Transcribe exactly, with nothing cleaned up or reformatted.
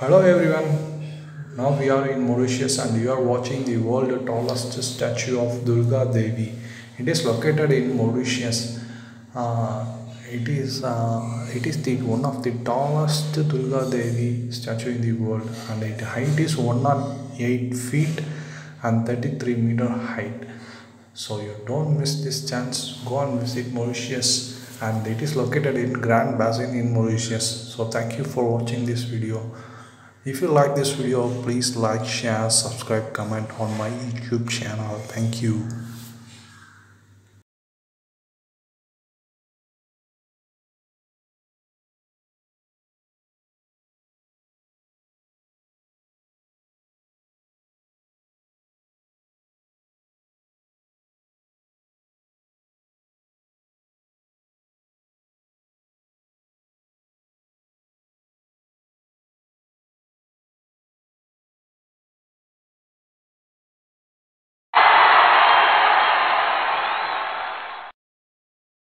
Hello everyone, now we are in Mauritius and you are watching the world tallest statue of Durga Devi. It is located in Mauritius. Uh, it is uh, it is the one of the tallest Durga Devi statue in the world, and its height is one hundred eight feet and thirty-three meter height. So you don't miss this chance. Go and visit Mauritius, and it is located in Grand Basin in Mauritius. So thank you for watching this video. If you like this video, please like, share, subscribe, comment on my YouTube channel. Thank you.